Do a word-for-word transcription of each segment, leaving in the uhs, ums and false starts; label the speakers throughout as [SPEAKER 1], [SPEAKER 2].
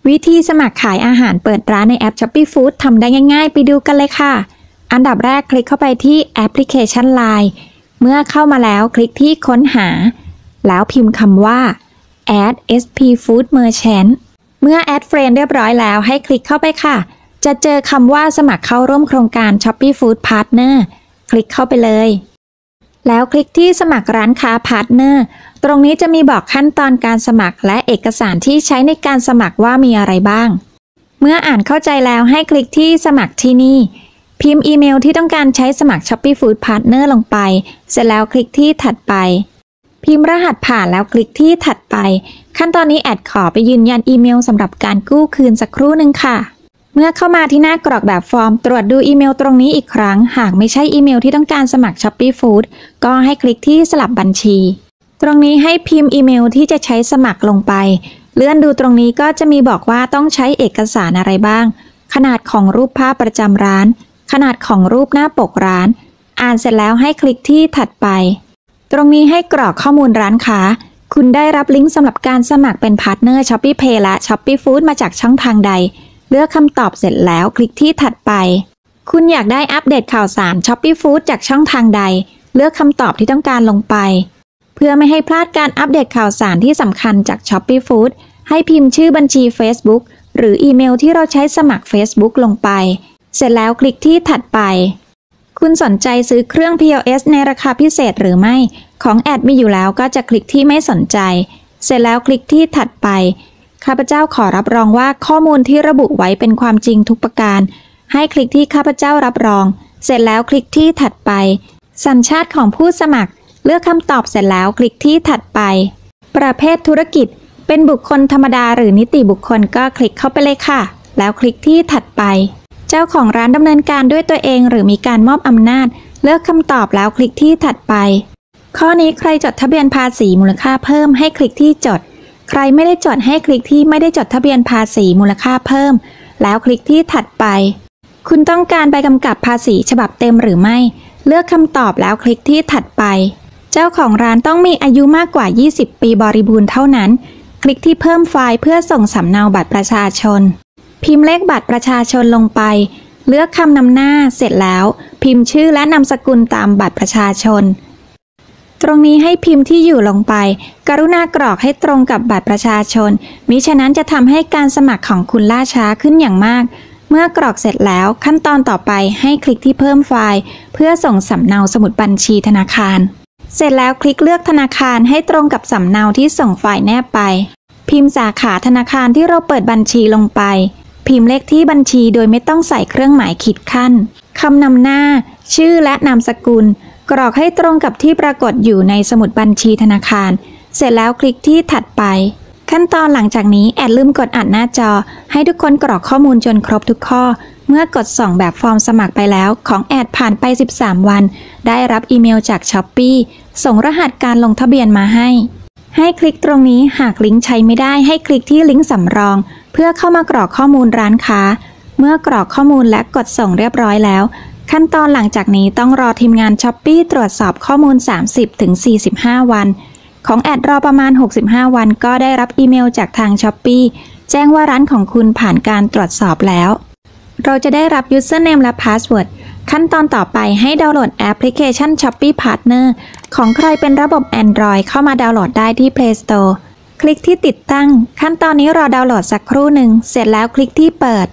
[SPEAKER 1] วิธีสมัครขายอาหารเปิดร้านในแอป Shopee Food ทำได้ง่ายๆไปดูกันเลยค่ะอันดับแรกคลิกเข้าไปที่แอปพลิเคชัน ไลน์ เมื่อเข้ามาแล้วคลิกที่ค้นหาแล้วพิมพ์คำว่า add เอส พี Food Merchant เมื่อ add friend เรียบร้อยแล้วให้คลิกเข้าไปค่ะจะเจอคำว่าสมัครเข้าร่วมโครงการ Shopee Food Partner คลิกเข้าไปเลยแล้วคลิกที่สมัครร้านค้า Partner ตรงนี้จะมีบอกขั้นตอนการสมัครและเอกสารที่ใช้ในการสมัครว่ามีอะไรบ้างเมื่ออ่านเข้าใจแล้วให้คลิกที่สมัครที่นี่พิมพ์อีเมลที่ต้องการใช้สมัคร Shopee Food Partner ลงไปเสร็จแล้วคลิกที่ถัดไปพิมพ์รหัสผ่านแล้วคลิกที่ถัดไปขั้นตอนนี้แอดขอไปยืนยันอีเมลสำหรับการกู้คืนสักครู่หนึ่งค่ะเมื่อเข้ามาที่หน้ากรอกแบบฟอร์มตรวจดูอีเมลตรงนี้อีกครั้งหากไม่ใช่อีเมลที่ต้องการสมัคร Shopee Food ก็ให้คลิกที่สลับบัญชีตรงนี้ให้พิมพ์อีเมลที่จะใช้สมัครลงไปเลื่อนดูตรงนี้ก็จะมีบอกว่าต้องใช้เอกสารอะไรบ้างขนาดของรูปภาพประจำร้านขนาดของรูปหน้าปกร้านอ่านเสร็จแล้วให้คลิกที่ถัดไปตรงนี้ให้กรอกข้อมูลร้านค้าคุณได้รับลิงก์สำหรับการสมัครเป็นพาร์ทเนอร์ Shopee Pay และ Shopee Food มาจากช่องทางใดเลือกคำตอบเสร็จแล้วคลิกที่ถัดไปคุณอยากได้อัปเดตข่าวสาร Shopee Food จากช่องทางใดเลือกคำตอบที่ต้องการลงไปเพื่อไม่ให้พลาดการอัปเดตข่าวสารที่สำคัญจาก Shopee Food ให้พิมพ์ชื่อบัญชี Facebook หรืออีเมลที่เราใช้สมัคร Facebook ลงไปเสร็จแล้วคลิกที่ถัดไปคุณสนใจซื้อเครื่อง พี โอ เอส ในราคาพิเศษหรือไม่ของแอดมีอยู่แล้วก็จะคลิกที่ไม่สนใจเสร็จแล้วคลิกที่ถัดไปข้าพเจ้าขอรับรองว่าข้อมูลที่ระบุไว้เป็นความจริงทุกประการให้คลิกที่ข้าพเจ้ารับรองเสร็จแล้วคลิกที่ถัดไปสัญชาติของผู้สมัครเลือกคำตอบเสร็จแล้วคลิกที่ถัดไปประเภทธุรกิจเป็นบุคคลธรรมดาหรือนิติบุคคลก็คลิกเข้าไปเลยค่ะแล้วคลิกที่ถัดไปเจ้าของร้านดำเนินการด้วยตัวเองหรือมีการมอบอำนาจเลือกคำตอบแล้วคลิกที่ถัดไปข้อนี้ใครจดทะเบียนภาษีมูลค่าเพิ่มให้คลิกที่จดใครไม่ได้จดให้คลิกที่ไม่ได้จดทะเบียนภาษีมูลค่าเพิ่มแล้วคลิกที่ถัดไปคุณต้องการใบกำกับภาษีฉบับเต็มหรือไม่เลือกคำตอบแล้วคลิกที่ถัดไปเจ้าของร้านต้องมีอายุมากกว่ายี่สิบปีบริบูรณ์เท่านั้นคลิกที่เพิ่มไฟล์เพื่อส่งสำเนาบัตรประชาชนพิมพ์เลขบัตรประชาชนลงไปเลือกคำนำหน้าเสร็จแล้วพิมพ์ชื่อและนามสกุลตามบัตรประชาชนตรงนี้ให้พิมพ์ที่อยู่ลงไปกรุณากรอกให้ตรงกับบัตรประชาชนมิฉะนั้นจะทำให้การสมัครของคุณล่าช้าขึ้นอย่างมากเมื่อกรอกเสร็จแล้วขั้นตอนต่อไปให้คลิกที่เพิ่มไฟล์เพื่อส่งสำเนาสมุดบัญชีธนาคารเสร็จแล้วคลิกเลือกธนาคารให้ตรงกับสำเนาที่ส่งไฟล์แนบไปพิมพ์สาขาธนาคารที่เราเปิดบัญชีลงไปพิมพ์เลขที่บัญชีโดยไม่ต้องใส่เครื่องหมายขีดขั้นคำนำหน้าชื่อและนามสกุลกรอกให้ตรงกับที่ปรากฏอยู่ในสมุดบัญชีธนาคารเสร็จแล้วคลิกที่ถัดไปขั้นตอนหลังจากนี้แอดลืมกดอัดหน้าจอให้ทุกคนกรอกข้อมูลจนครบทุกข้อเมื่อกดส่งแบบฟอร์มสมัครไปแล้วของแอดผ่านไปสิบสามวันได้รับอีเมลจาก Shopee ส่งรหัสการลงทะเบียนมาให้ให้คลิกตรงนี้หากลิงก์ใช้ไม่ได้ให้คลิกที่ลิงก์สำรองเพื่อเข้ามากรอกข้อมูลร้านค้าเมื่อกรอกข้อมูลและกดส่งเรียบร้อยแล้วขั้นตอนหลังจากนี้ต้องรอทีมงาน Shopee ตรวจสอบข้อมูล สามสิบถึงสี่สิบห้า วันของแอดรอประมาณหกสิบห้าวันก็ได้รับอีเมลจากทาง Shopee แจ้งว่าร้านของคุณผ่านการตรวจสอบแล้วเราจะได้รับ Username และ Password ขั้นตอนต่อไปให้ดาวน์โหลดแอปพลิเคชัน Shopee Partner ของใครเป็นระบบ Android เข้ามาดาวน์โหลดได้ที่ Play Store คลิกที่ติดตั้งขั้นตอนนี้รอดาวน์โหลดสักครู่หนึ่งเสร็จแล้วคลิกที่เปิด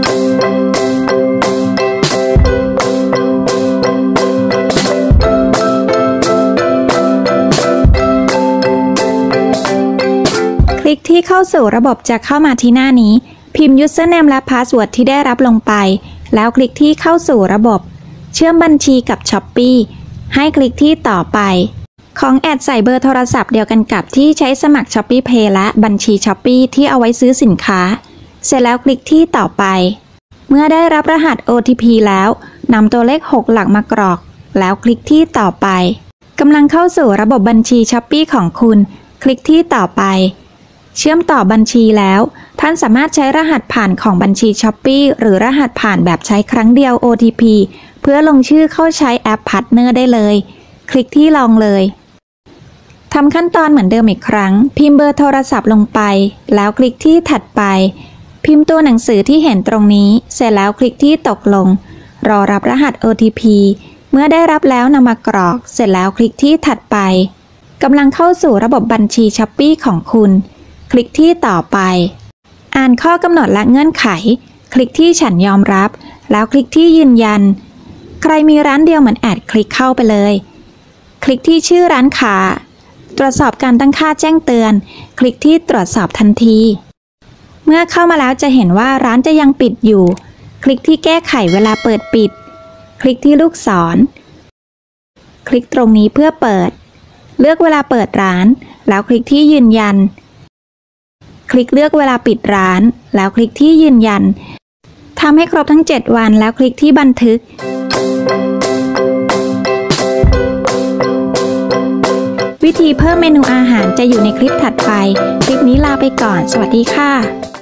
[SPEAKER 1] คลิกที่เข้าสู่ระบบจะเข้ามาที่หน้านี้พิมพ์ Username และ Password ที่ได้รับลงไปแล้วคลิกที่เข้าสู่ระบบเชื่อมบัญชีกับ Shopee ให้คลิกที่ต่อไปของแอดใส่เบอร์โทรศัพท์เดียวกันกับที่ใช้สมัคร Shopee Pay และบัญชี Shopee ที่เอาไว้ซื้อสินค้าเสร็จแล้วคลิกที่ต่อไปเมื่อได้รับรหัส โอ ที พี แล้วนำตัวเลขหกหลักมากรอกแล้วคลิกที่ต่อไปกำลังเข้าสู่ระบบบัญชี Shopee ของคุณคลิกที่ต่อไปเชื่อมต่อบัญชีแล้วท่านสามารถใช้รหัสผ่านของบัญชี Shopee หรือรหัสผ่านแบบใช้ครั้งเดียว โอ ที พี เพื่อลงชื่อเข้าใช้แอป Partner ได้เลยคลิกที่ลองเลยทำขั้นตอนเหมือนเดิมอีกครั้งพิมพ์เบอร์โทรศัพท์ลงไปแล้วคลิกที่ถัดไปพิมพ์ตัวหนังสือที่เห็นตรงนี้เสร็จแล้วคลิกที่ตกลงรอรับรหัส โอ ที พี เมื่อได้รับแล้วนำมากรอกเสร็จแล้วคลิกที่ถัดไปกำลังเข้าสู่ระบบบัญชี Shopee ของคุณคลิกที่ต่อไปอ่านข้อกำหนดและเงื่อนไขคลิกที่ฉันยอมรับแล้วคลิกที่ยืนยันใครมีร้านเดียวเหมือนแอดคลิกเข้าไปเลยคลิกที่ชื่อร้านค้าตรวจสอบการตั้งค่าแจ้งเตือนคลิกที่ตรวจสอบทันทีเมื่อเข้ามาแล้วจะเห็นว่าร้านจะยังปิดอยู่คลิกที่แก้ไขเวลาเปิดปิดคลิกที่ลูกศรคลิกตรงนี้เพื่อเปิดเลือกเวลาเปิดร้านแล้วคลิกที่ยืนยันคลิกเลือกเวลาปิดร้านแล้วคลิกที่ยืนยันทำให้ครบทั้งเจ็ดวันแล้วคลิกที่บันทึกวิธีเพิ่มเมนูอาหารจะอยู่ในคลิปถัดไปคลิปนี้ลาไปก่อนสวัสดีค่ะ